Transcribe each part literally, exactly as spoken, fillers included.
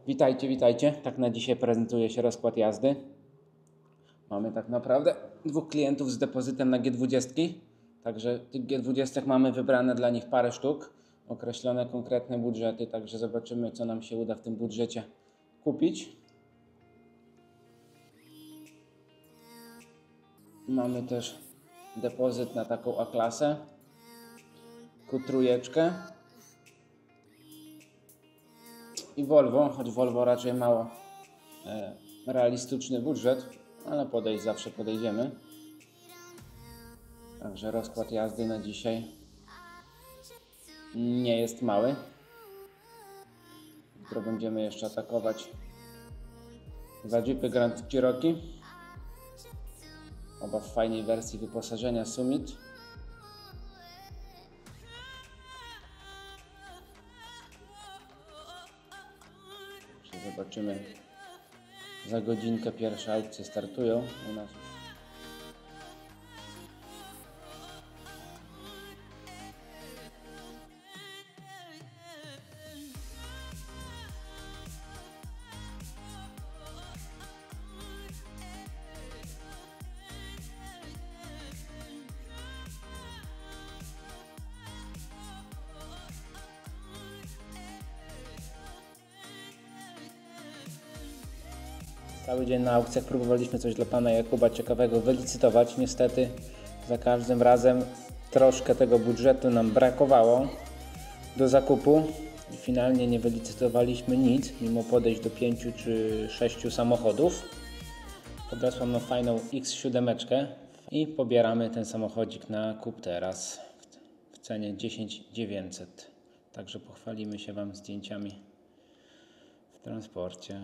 Witajcie, witajcie. Tak na dzisiaj prezentuje się rozkład jazdy. Mamy tak naprawdę dwóch klientów z depozytem na G dwadzieścia. Także tych G dwadzieścia mamy wybrane dla nich parę sztuk. Określone konkretne budżety. Także zobaczymy, co nam się uda w tym budżecie kupić. Mamy też depozyt na taką A-klasę. Q trzy. I Volvo, choć Volvo raczej mało e, realistyczny budżet, ale podejść zawsze podejdziemy. Także rozkład jazdy na dzisiaj nie jest mały. Jutro będziemy jeszcze atakować dwa Jeepy Grand Cherokee. Oba w fajnej wersji wyposażenia Summit. Zobaczymy, za godzinkę pierwsze aukcje startują u nas. Cały dzień na aukcjach próbowaliśmy coś dla pana Jakuba ciekawego wylicytować. Niestety za każdym razem troszkę tego budżetu nam brakowało do zakupu i finalnie nie wylicytowaliśmy nic, mimo podejść do pięciu czy sześciu samochodów. Podesłam nam fajną X siedem i pobieramy ten samochodzik na kup teraz w cenie dziesięć tysięcy dziewięćset. Także pochwalimy się wam zdjęciami w transporcie.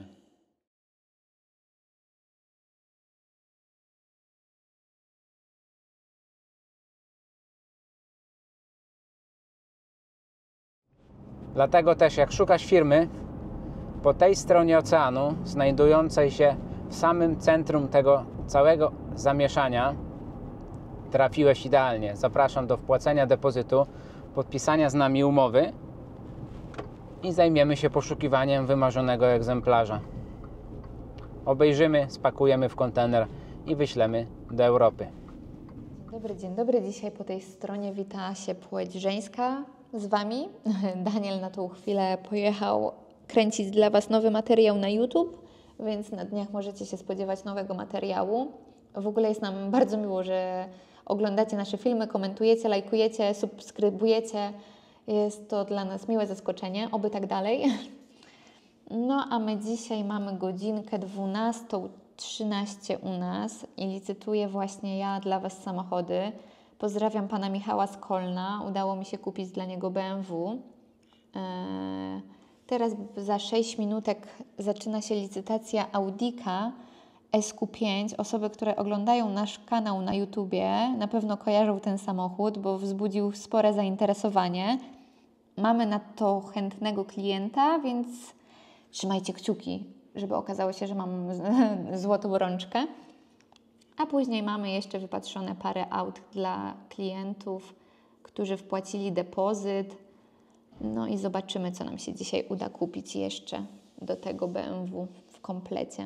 Dlatego też jak szukasz firmy po tej stronie oceanu, znajdującej się w samym centrum tego całego zamieszania, trafiłeś idealnie. Zapraszam do wpłacenia depozytu, podpisania z nami umowy i zajmiemy się poszukiwaniem wymarzonego egzemplarza. Obejrzymy, spakujemy w kontener i wyślemy do Europy. Dobry, dzień dobry. Dzisiaj po tej stronie wita się płeć żeńska z Wami. Daniel na tą chwilę pojechał kręcić dla Was nowy materiał na YouTube, więc na dniach możecie się spodziewać nowego materiału. W ogóle jest nam bardzo miło, że oglądacie nasze filmy, komentujecie, lajkujecie, subskrybujecie. Jest to dla nas miłe zaskoczenie, oby tak dalej. No a my dzisiaj mamy godzinkę dwunasta trzynaście u nas i licytuję właśnie ja dla Was samochody. Pozdrawiam pana Michała z Kolna. Udało mi się kupić dla niego B M W. Eee, teraz za sześć minutek zaczyna się licytacja Audika S Q pięć. Osoby, które oglądają nasz kanał na YouTubie, na pewno kojarzą ten samochód, bo wzbudził spore zainteresowanie. Mamy na to chętnego klienta, więc trzymajcie kciuki, żeby okazało się, że mam złotą rączkę. A później mamy jeszcze wypatrzone parę aut dla klientów, którzy wpłacili depozyt. No i zobaczymy, co nam się dzisiaj uda kupić jeszcze do tego B M W w komplecie.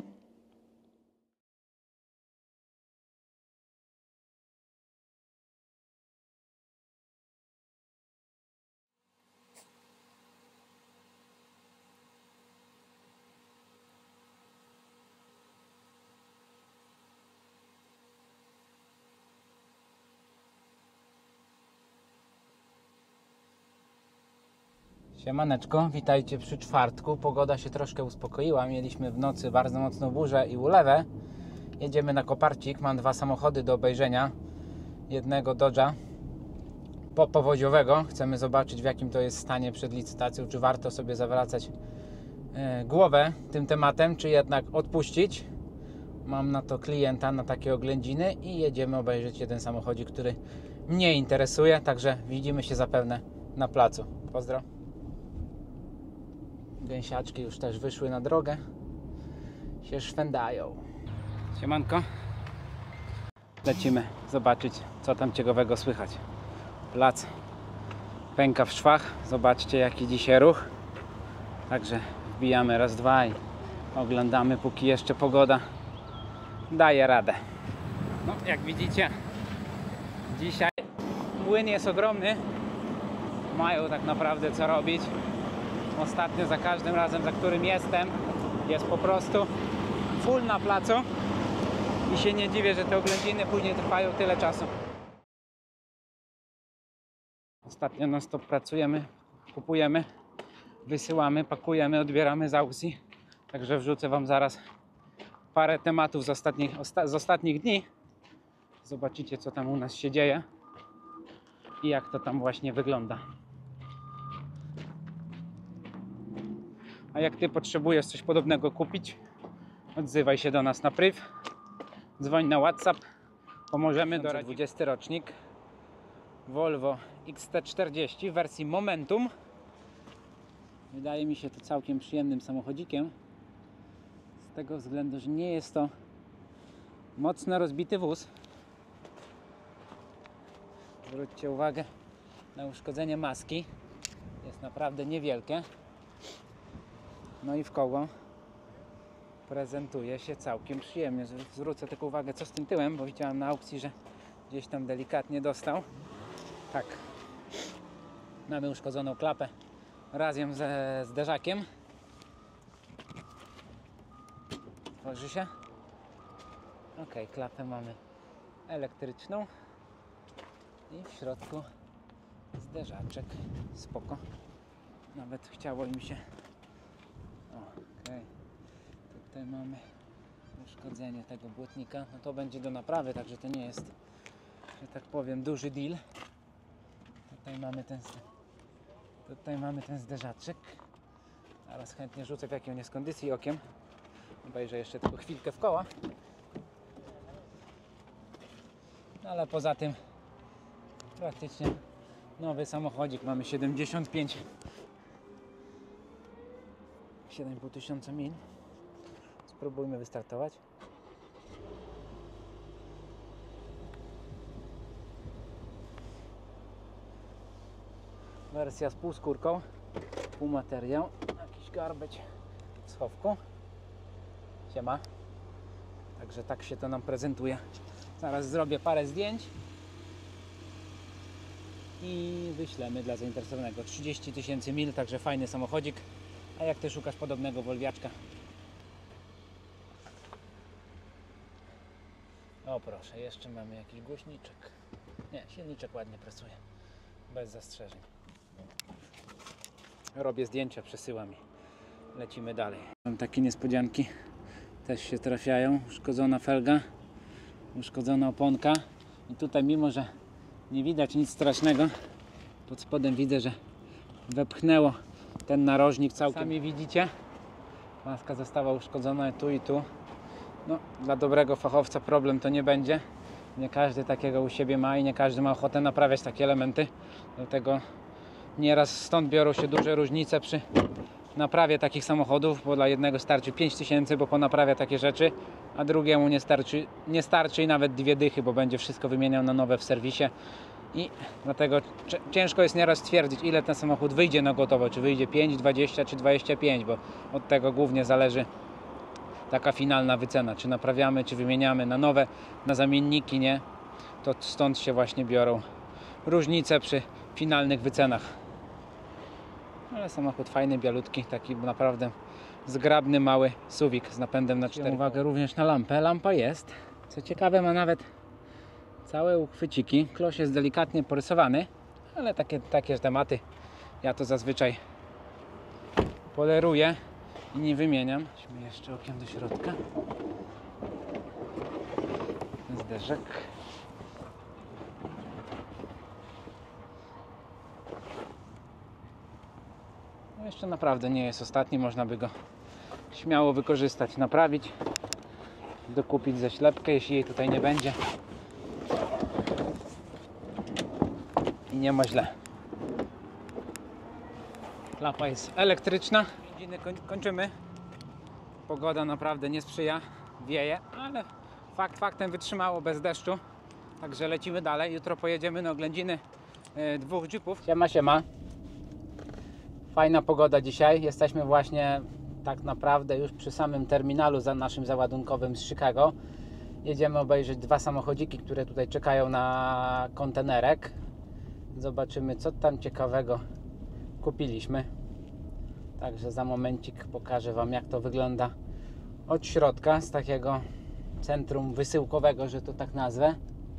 Siemaneczko, witajcie przy czwartku. Pogoda się troszkę uspokoiła. Mieliśmy w nocy bardzo mocną burzę i ulewę. Jedziemy na Koparcik. Mam dwa samochody do obejrzenia. Jednego Dodge'a popowodziowego. Chcemy zobaczyć, w jakim to jest stanie przed licytacją. Czy warto sobie zawracać e, głowę tym tematem, czy jednak odpuścić. Mam na to klienta, na takie oględziny i jedziemy obejrzeć jeden samochodzik, który mnie interesuje. Także widzimy się zapewne na placu. Pozdro. Gęsiaczki już też wyszły na drogę, się szwędają. Siemanko. Lecimy zobaczyć, co tam ciekawego słychać. Plac pęka w szwach. Zobaczcie, jaki dzisiaj ruch. Także wbijamy raz, dwa i oglądamy, póki jeszcze pogoda daje radę. No, jak widzicie, dzisiaj młyn jest ogromny. Mają tak naprawdę co robić. Ostatnio za każdym razem, za którym jestem, jest po prostu full na placu i się nie dziwię, że te oględziny później trwają tyle czasu. Ostatnio non stop pracujemy, kupujemy, wysyłamy, pakujemy, odbieramy z aukcji. Także wrzucę Wam zaraz parę tematów z ostatnich, osta z ostatnich dni. Zobaczycie, co tam u nas się dzieje i jak to tam właśnie wygląda. A jak Ty potrzebujesz coś podobnego kupić, odzywaj się do nas na priv, dzwoń na WhatsApp, pomożemy doradzić. dwudziesty rocznik Volvo X T czterdzieści w wersji Momentum. Wydaje mi się to całkiem przyjemnym samochodzikiem, z tego względu, że nie jest to mocno rozbity wóz. Zwróćcie uwagę na uszkodzenie maski, jest naprawdę niewielkie. No i w koło prezentuje się całkiem przyjemnie. Zwrócę tylko uwagę, co z tym tyłem, bo widziałem na aukcji, że gdzieś tam delikatnie dostał. Tak, mamy uszkodzoną klapę razem ze zderzakiem. Tworzy się. Ok, klapę mamy elektryczną i w środku zderzaczek. Spoko. Nawet chciało mi się. Okej, tutaj mamy uszkodzenie tego błotnika. No to będzie do naprawy, także to nie jest, że tak powiem, duży deal. Tutaj mamy ten, tutaj mamy ten zderzaczek. Zaraz chętnie rzucę, w jakiej on jest kondycji okiem. Obejrzę jeszcze tylko chwilkę w koła. No ale poza tym praktycznie nowy samochodzik. Mamy siedemdziesiąt pięć siedem i pół tysiąca mil. Spróbujmy wystartować. Wersja z półskórką, półmateriał, jakiś garbage w schowku. Siema. Także tak się to nam prezentuje. Zaraz zrobię parę zdjęć i wyślemy dla zainteresowanego. trzydzieści tysięcy mil, także fajny samochodzik. A jak Ty szukasz podobnego wolwiaczka? O proszę, jeszcze mamy jakiś głośniczek. Nie, silniczek ładnie pracuje. Bez zastrzeżeń. Robię zdjęcia, przesyłam i lecimy dalej. Mam takie niespodzianki. Też się trafiają. Uszkodzona felga, uszkodzona oponka. I tutaj, mimo że nie widać nic strasznego, pod spodem widzę, że wepchnęło ten narożnik całkiem. Sami widzicie, maska została uszkodzona tu i tu. No, dla dobrego fachowca problem to nie będzie. Nie każdy takiego u siebie ma i nie każdy ma ochotę naprawiać takie elementy. Dlatego nieraz stąd biorą się duże różnice przy naprawie takich samochodów, bo dla jednego starczy pięć tysięcy, bo ponaprawia takie rzeczy, a drugiemu nie starczy, nie starczy i nawet dwie dychy, bo będzie wszystko wymieniał na nowe w serwisie. I dlatego ciężko jest nieraz stwierdzić, ile ten samochód wyjdzie na gotowo, czy wyjdzie pięć, dwadzieścia czy dwadzieścia pięć, bo od tego głównie zależy taka finalna wycena, czy naprawiamy, czy wymieniamy na nowe, na zamienniki, nie? To stąd się właśnie biorą różnice przy finalnych wycenach. Ale samochód fajny, bialutki, taki naprawdę zgrabny, mały suwik z napędem na cztery. Uwagę również na lampę. Lampa jest. Co ciekawe, ma nawet całe uchwyciki. Klosz jest delikatnie porysowany, ale takie, takie tematy ja to zazwyczaj poleruję i nie wymieniam. Weźmy jeszcze okiem do środka. Zderzak. No jeszcze naprawdę nie jest ostatni, można by go śmiało wykorzystać, naprawić, dokupić zaślepkę, jeśli jej tutaj nie będzie. I nie ma źle. Klapa jest elektryczna. Godziny koń kończymy. Pogoda naprawdę nie sprzyja, wieje, ale fakt faktem wytrzymało bez deszczu. Także lecimy dalej. Jutro pojedziemy na oględziny yy, dwóch jeepów. Siema, siema. Fajna pogoda dzisiaj. Jesteśmy właśnie tak naprawdę już przy samym terminalu za naszym załadunkowym z Chicago. Jedziemy obejrzeć dwa samochodziki, które tutaj czekają na kontenerek. Zobaczymy, co tam ciekawego kupiliśmy. Także za momencik pokażę Wam, jak to wygląda od środka, z takiego centrum wysyłkowego, że to tak nazwę.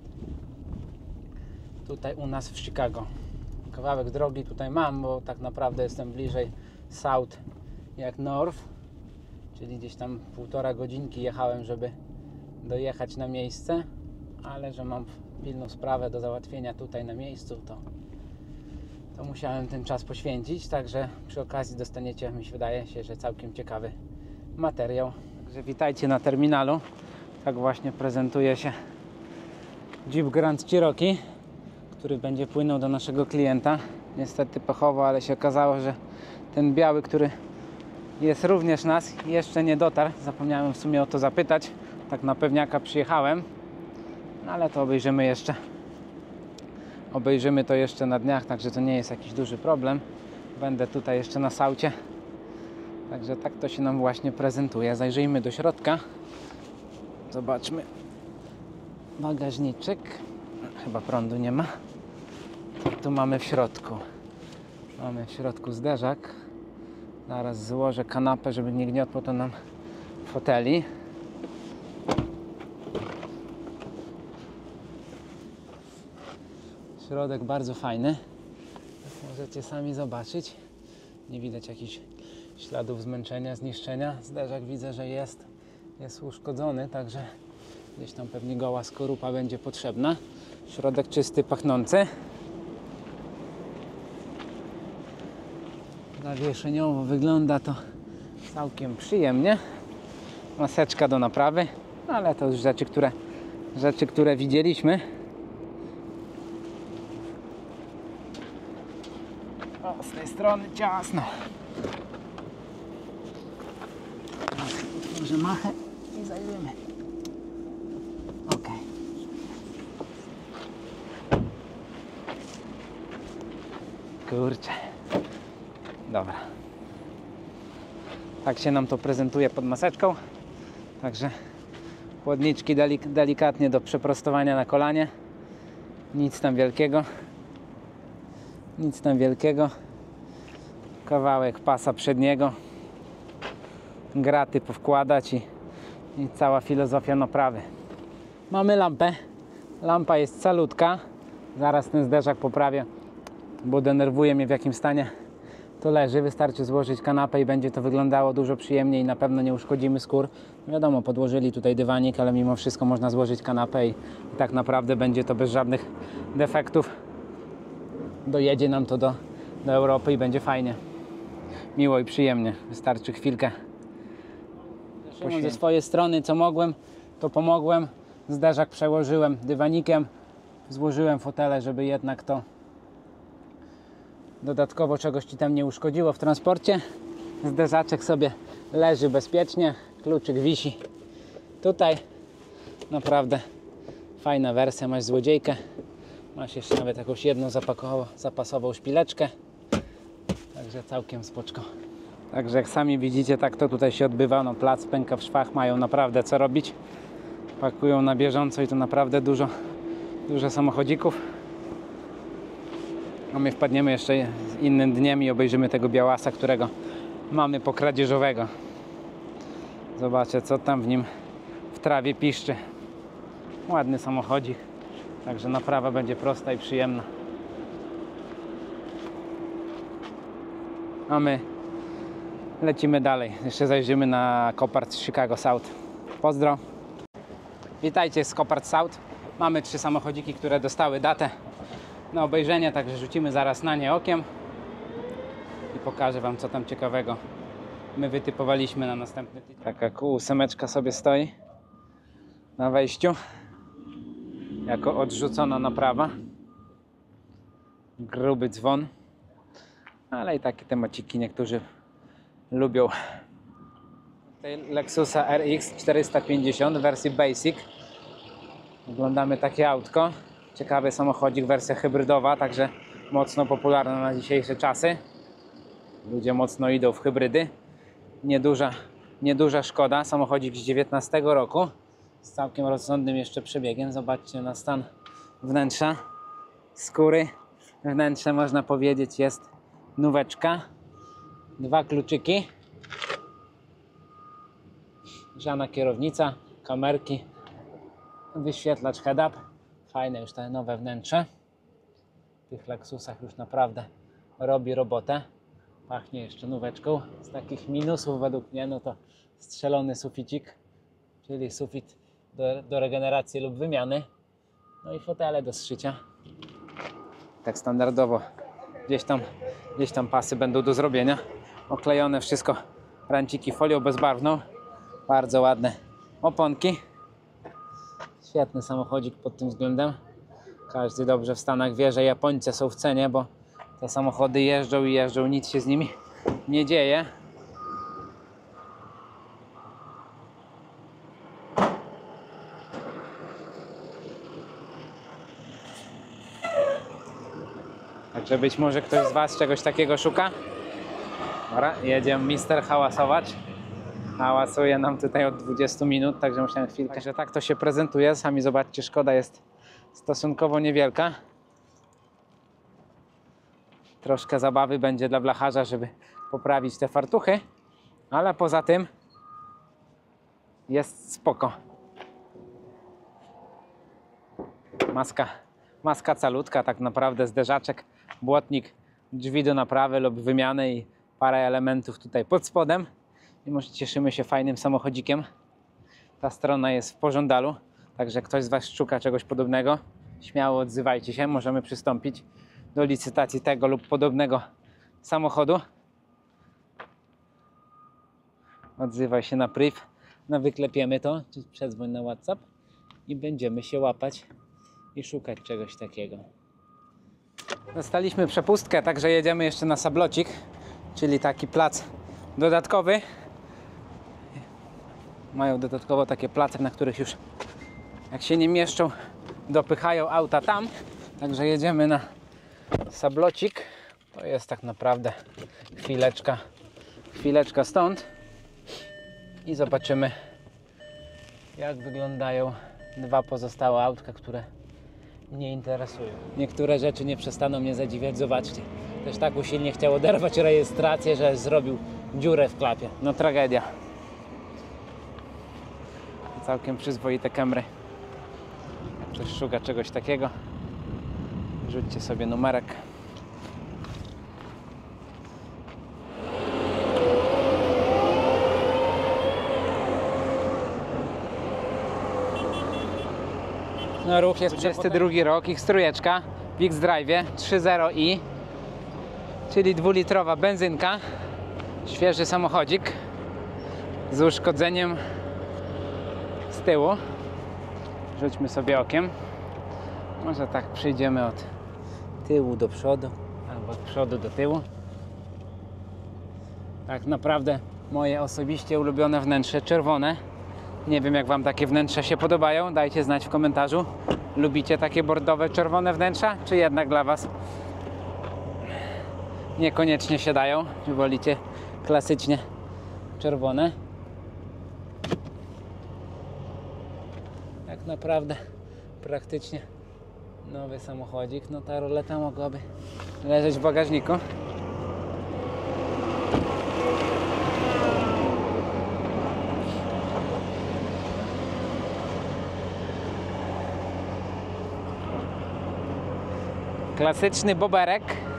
Tutaj u nas w Chicago. Kawałek drogi tutaj mam, bo tak naprawdę jestem bliżej South jak North, czyli gdzieś tam półtora godzinki jechałem, żeby dojechać na miejsce, ale że mam pilną sprawę do załatwienia tutaj na miejscu, to, to musiałem ten czas poświęcić, także przy okazji dostaniecie, mi się wydaje się, że całkiem ciekawy materiał. Także witajcie na terminalu. Tak właśnie prezentuje się Jeep Grand Cherokee, który będzie płynął do naszego klienta. Niestety pechowo, ale się okazało, że ten biały, który jest również nas, jeszcze nie dotarł. Zapomniałem w sumie o to zapytać. Tak na pewniaka przyjechałem, no ale to obejrzymy jeszcze. Obejrzymy to jeszcze na dniach, także to nie jest jakiś duży problem. Będę tutaj jeszcze na saucie. Także tak to się nam właśnie prezentuje. Zajrzyjmy do środka. Zobaczmy. Bagażniczek. Chyba prądu nie ma. Tu mamy w środku. Mamy w środku zderzak. Zaraz złożę kanapę, żeby nie gniotło to nam foteli. Środek bardzo fajny. Możecie sami zobaczyć. Nie widać jakichś śladów zmęczenia, zniszczenia. Zderzak widzę, że jest, jest uszkodzony, także gdzieś tam pewnie goła skorupa będzie potrzebna. Środek czysty, pachnący. Zawieszeniowo wygląda to całkiem przyjemnie. Maseczka do naprawy, ale to już rzeczy, które, rzeczy, które widzieliśmy. O, z tej strony ciasno. Otworzę machę i zajrzymy. Ok. Kurczę. Dobra. Tak się nam to prezentuje pod maseczką. Także chłodniczki delik delikatnie do przeprostowania na kolanie. Nic tam wielkiego. Nic tam wielkiego. Kawałek pasa przedniego. Graty powkładać i, i cała filozofia naprawy. Mamy lampę. Lampa jest calutka. Zaraz ten zderzak poprawię, bo denerwuje mnie, w jakim stanie to leży. Wystarczy złożyć kanapę i będzie to wyglądało dużo przyjemniej i na pewno nie uszkodzimy skór. Wiadomo, podłożyli tutaj dywanik, ale mimo wszystko można złożyć kanapę i, i tak naprawdę będzie to bez żadnych defektów. Dojedzie nam to do, do Europy i będzie fajnie. Miło i przyjemnie. Wystarczy chwilkę. Ze swojej strony, co mogłem, to pomogłem. Zderzak przełożyłem dywanikiem. Złożyłem fotele, żeby jednak to dodatkowo czegoś Ci tam nie uszkodziło w transporcie. Zderzaczek sobie leży bezpiecznie. Kluczyk wisi tutaj. Naprawdę fajna wersja. Masz złodziejkę. Masz jeszcze nawet jakąś jedną zapasową szpileczkę. Także całkiem spoczko. Także jak sami widzicie, tak to tutaj się odbywa. No, plac pęka w szwach, mają naprawdę co robić. Pakują na bieżąco i to naprawdę dużo, dużo samochodzików. A my wpadniemy jeszcze innym dniem i obejrzymy tego białasa, którego mamy pokradzieżowego. Zobaczę, co tam w nim w trawie piszczy. Ładny samochodzik. Także naprawa będzie prosta i przyjemna. A my lecimy dalej. Jeszcze zajrzymy na Copart Chicago South. Pozdro. Witajcie z Copart South. Mamy trzy samochodziki, które dostały datę na obejrzenie, także rzucimy zaraz na nie okiem i pokażę Wam, co tam ciekawego my wytypowaliśmy na następny tydzień. Taka Q osiem sobie stoi na wejściu jako odrzucona naprawa. Gruby dzwon, ale i takie temaciki niektórzy lubią. Tutaj Lexusa R X czterysta pięćdziesiąt w wersji Basic. Oglądamy takie autko. Ciekawy samochodzik, wersja hybrydowa, także mocno popularna na dzisiejsze czasy. Ludzie mocno idą w hybrydy. nieduża, nieduża Szkoda, samochodzik z dziewiętnastego roku, z całkiem rozsądnym jeszcze przebiegiem. Zobaczcie na stan wnętrza, skóry. Wnętrze, można powiedzieć, jest nóweczka. Dwa kluczyki, grzana kierownica, kamerki, wyświetlacz head-up. Fajne już te nowe wnętrze. W tych Lexusach już naprawdę robi robotę. Pachnie jeszcze nóweczką. Z takich minusów według mnie, no to strzelony suficik, czyli sufit do, do regeneracji lub wymiany. No i fotele do zszycia. Tak standardowo. Gdzieś tam, gdzieś tam pasy będą do zrobienia. Oklejone wszystko ranciki folią bezbarwną. Bardzo ładne oponki. Świetny samochodzik pod tym względem. Każdy dobrze w Stanach wie, że Japońcy są w cenie, bo te samochody jeżdżą i jeżdżą, nic się z nimi nie dzieje. Także być może ktoś z Was czegoś takiego szuka. Dobra, jedziemy mister hałasować. Hałasuje nam tutaj od dwudziestu minut, także musiałem chwilkę. Także tak to się prezentuje. Sami zobaczcie, Szkoda jest stosunkowo niewielka. Troszkę zabawy będzie dla blacharza, żeby poprawić te fartuchy, ale poza tym jest spoko. Maska, maska calutka, tak naprawdę zderzaczek, błotnik, drzwi do naprawy lub wymiany i parę elementów tutaj pod spodem. I może cieszymy się fajnym samochodzikiem. Ta strona jest w pożądalu, także ktoś z Was szuka czegoś podobnego, śmiało odzywajcie się, możemy przystąpić do licytacji tego lub podobnego samochodu. Odzywaj się na priv, no wyklepiemy to, czy przedzwoń na WhatsApp i będziemy się łapać i szukać czegoś takiego. Dostaliśmy przepustkę, także jedziemy jeszcze na sablocik, czyli taki plac dodatkowy. Mają dodatkowo takie place, na których już jak się nie mieszczą, dopychają auta tam. Także jedziemy na sablocik. To jest tak naprawdę chwileczka, chwileczka stąd. I zobaczymy, jak wyglądają dwa pozostałe autka, które mnie interesują. Niektóre rzeczy nie przestaną mnie zadziwiać. Zobaczcie, też tak usilnie chciał oderwać rejestrację, że zrobił dziurę w klapie. No tragedia. Całkiem przyzwoite Camry. Jak ktoś szuka czegoś takiego, rzućcie sobie numerek. No ruch jest dwudziesty drugi rok, ich trójeczka w X-Drive trzy zero i, czyli dwulitrowa benzynka, świeży samochodzik z uszkodzeniem z tyłu. Rzućmy sobie okiem. Może tak przejdziemy od tyłu do przodu, albo od przodu do tyłu. Tak naprawdę moje osobiście ulubione wnętrze czerwone. Nie wiem, jak Wam takie wnętrza się podobają. Dajcie znać w komentarzu. Lubicie takie bordowe, czerwone wnętrza? Czy jednak dla Was niekoniecznie się dają? Czy wolicie klasycznie czerwone? Tak naprawdę praktycznie nowy samochodzik. No ta roleta mogłaby leżeć w bagażniku. Klasyczny boberek.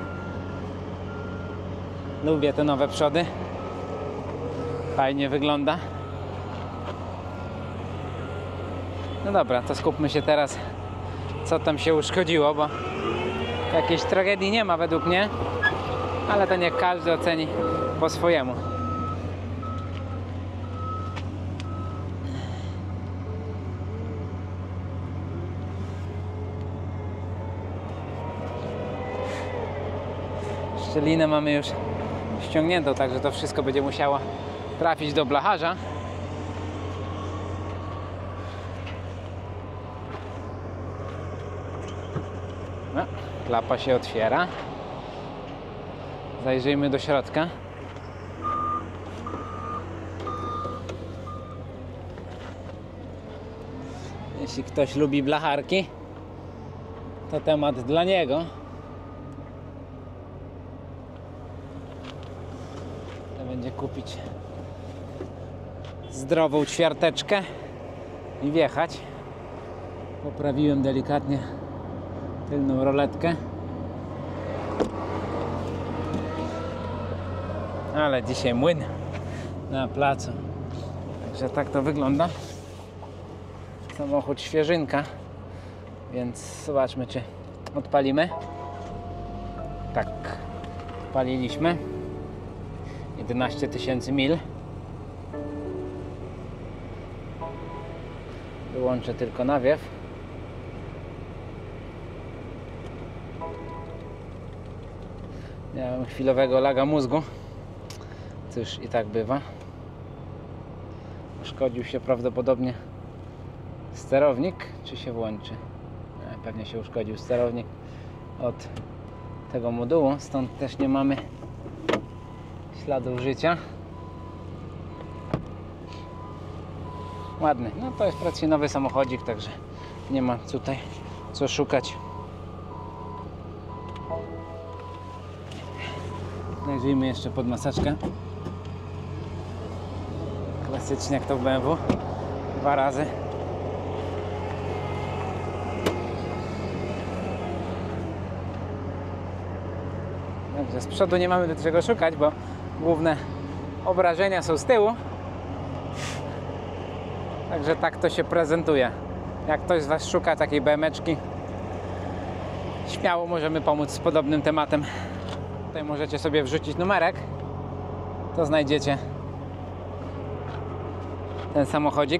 Lubię te nowe przody. Fajnie wygląda. No dobra, to skupmy się teraz, co tam się uszkodziło, bo jakiejś tragedii nie ma według mnie, ale to niech każdy oceni po swojemu. Szczelinę mamy już ściągniętą, także to wszystko będzie musiało trafić do blacharza. No, klapa się otwiera. Jeśli ktoś lubi blacharki, to temat dla niego. To będzie kupić zdrową ćwiarteczkę i wjechać. Poprawiłem delikatnie tylną roletkę, ale dzisiaj młyn na placu, także tak to wygląda. Samochód świeżynka, więc zobaczmy, czy odpalimy. Tak, odpaliliśmy. jedenaście tysięcy mil. Wyłączę tylko nawiew. Miałem chwilowego laga mózgu. Cóż, i tak bywa. Uszkodził się prawdopodobnie sterownik. Czy się włączy? E, pewnie się uszkodził sterownik od tego modułu, stąd też nie mamy śladów życia. Ładny. No to jest praktycznie nowy samochodzik, także nie ma tutaj co szukać. Zajrzyjmy jeszcze pod maseczkę. Klasycznie jak to w B M W. Dwa razy. Także z przodu nie mamy do czego szukać, bo główne obrażenia są z tyłu. Także tak to się prezentuje. Jak ktoś z Was szuka takiej B Meczki, śmiało możemy pomóc z podobnym tematem. Tutaj możecie sobie wrzucić numerek, to znajdziecie ten samochodzik.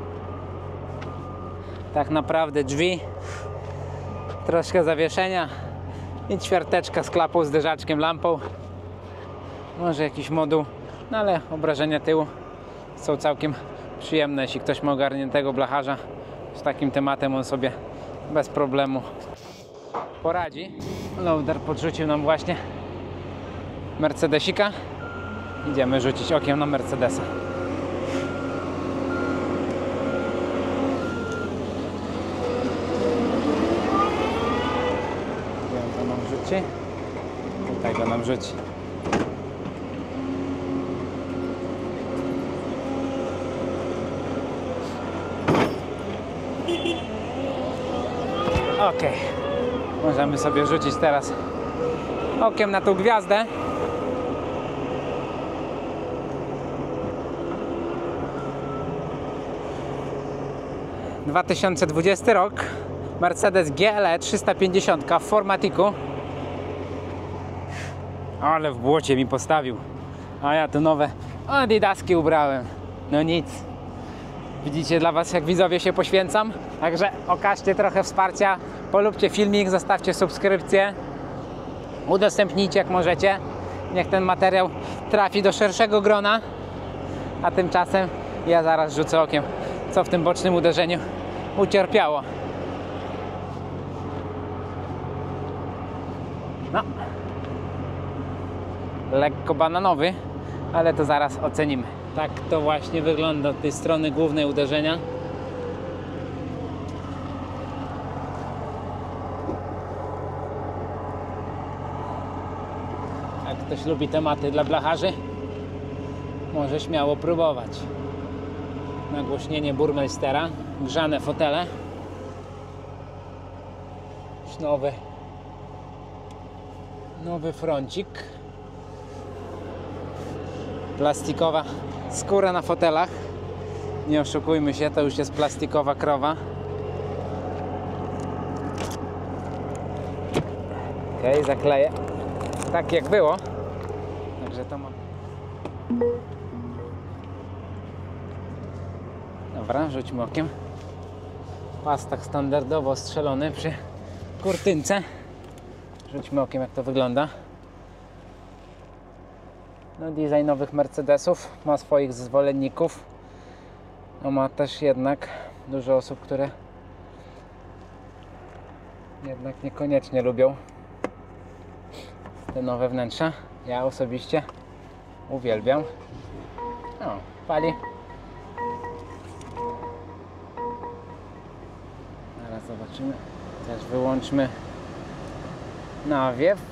Tak naprawdę drzwi, troszkę zawieszenia i ćwiarteczka z klapą, zderzaczkiem, lampą. Może jakiś moduł, no ale obrażenia tyłu są całkiem przyjemne. Jeśli ktoś ma ogarniętego blacharza z takim tematem, on sobie bez problemu poradzi. Loader podrzucił nam właśnie Mercedesika. Idziemy rzucić okiem na Mercedesa. Gdzie on to nam rzuci? Tutaj go nam rzuci. Ok, możemy sobie rzucić teraz okiem na tą gwiazdę. dwa tysiące dwudziesty rok, Mercedes G L E trzysta pięćdziesiąt w Formatiku. Ale w błocie mi postawił, a ja tu nowe Adidaski ubrałem. No nic. Widzicie, dla Was jak widzowie się poświęcam. Także okażcie trochę wsparcia, polubcie filmik, zostawcie subskrypcję, udostępnijcie jak możecie. Niech ten materiał trafi do szerszego grona. A tymczasem ja zaraz rzucę okiem, co w tym bocznym uderzeniu ucierpiało. No, lekko bananowy, ale to zaraz ocenimy. Tak to właśnie wygląda od tej strony głównej uderzenia. Jak ktoś lubi tematy dla blacharzy, może śmiało próbować. Nagłośnienie Burmeistera, grzane fotele, nowy, nowy froncik, plastikowa skóra na fotelach. Nie oszukujmy się, to już jest plastikowa krowa. Ok, zakleję tak jak było. Także to ma. Dobra, rzućmy okiem. Pastak standardowo strzelony przy kurtynce. Rzućmy okiem jak to wygląda. No, design nowych Mercedesów ma swoich zwolenników. No, ma też jednak dużo osób, które jednak niekoniecznie lubią te nowe wnętrza. Ja osobiście uwielbiam. O, pali. Zobaczymy. Też wyłączmy nawiew.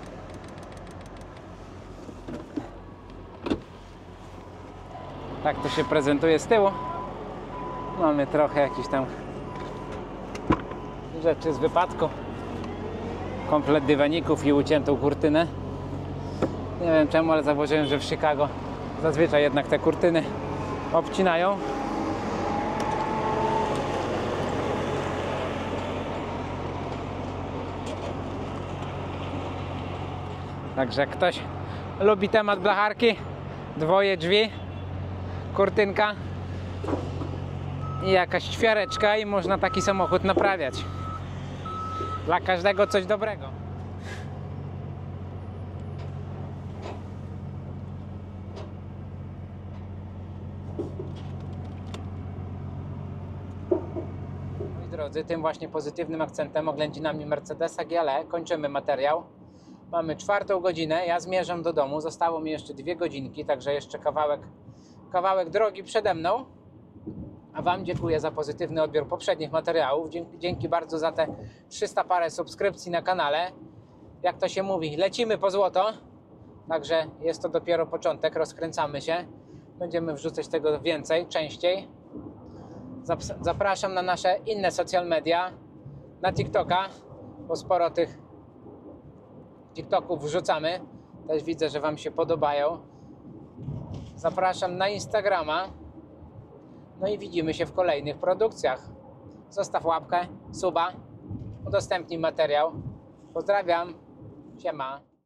Tak to się prezentuje z tyłu. Mamy trochę jakichś tam rzeczy z wypadku. Komplet dywaników i uciętą kurtynę. Nie wiem czemu, ale zauważyłem, że w Chicago zazwyczaj jednak te kurtyny obcinają. Także jak ktoś lubi temat blacharki, dwoje drzwi, kurtynka i jakaś ćwiareczka i można taki samochód naprawiać. Dla każdego coś dobrego. Moi drodzy, tym właśnie pozytywnym akcentem, oględzinami Mercedesa G L E kończymy materiał. Mamy czwartą godzinę, ja zmierzam do domu, zostało mi jeszcze dwie godzinki, także jeszcze kawałek, kawałek drogi przede mną. A Wam dziękuję za pozytywny odbiór poprzednich materiałów. Dzięki, dzięki bardzo za te trzysta parę subskrypcji na kanale. Jak to się mówi, lecimy po złoto. Także jest to dopiero początek, rozkręcamy się. Będziemy wrzucać tego więcej, częściej. Zapraszam na nasze inne social media, na TikToka, bo sporo tych TikToków wrzucamy. Też widzę, że Wam się podobają. Zapraszam na Instagrama. No i widzimy się w kolejnych produkcjach. Zostaw łapkę, suba, udostępnij materiał. Pozdrawiam. Siema.